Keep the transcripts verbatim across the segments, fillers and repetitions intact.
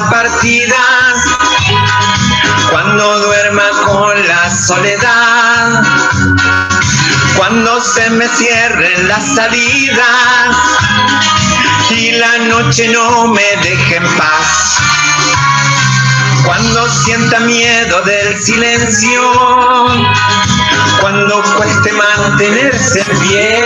la partida, cuando duerma con la soledad, cuando se me cierren las salidas y la noche no me deje en paz, cuando sienta miedo del silencio, cuando cueste mantenerse en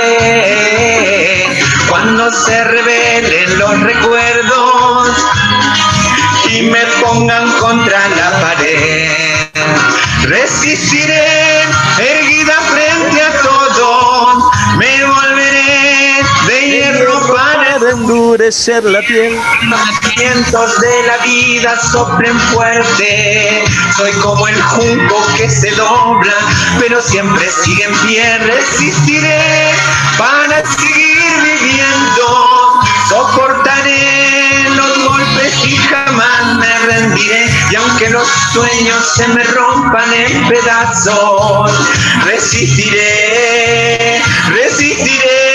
pie, cuando se revelen los recuerdos y me pongan contra la pared, resistiré erguida frente a todo, me volveré de hierro para endurecer la piel. Los vientos de la vida soplen fuerte, soy como el junco que se dobla, pero siempre sigue en pie. Resistiré para seguir viviendo, soportaré los golpes y jamás me rendiré. Y aunque los sueños se me rompan en pedazos, resistiré, resistiré.